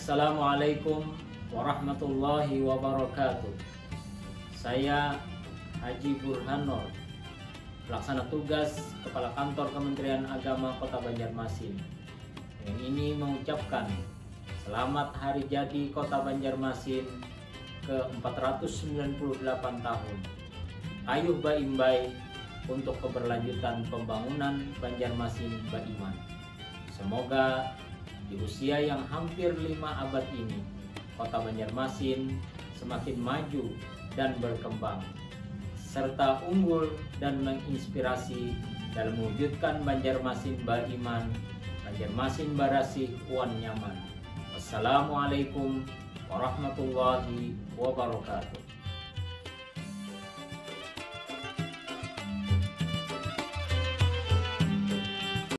Assalamualaikum warahmatullahi wabarakatuh. Saya Haji Burhan Nur, pelaksana tugas Kepala Kantor Kementerian Agama Kota Banjarmasin. Dengan ini mengucapkan selamat Hari Jadi Kota Banjarmasin ke-498 tahun. Ayuh Baimbai untuk keberlanjutan pembangunan Banjarmasin Baiman. Semoga di usia yang hampir 5 abad ini, Kota Banjarmasin semakin maju dan berkembang, serta unggul dan menginspirasi dalam mewujudkan Banjarmasin Baiman, Banjarmasin Barasih Wan Nyaman. Wassalamualaikum warahmatullahi wabarakatuh.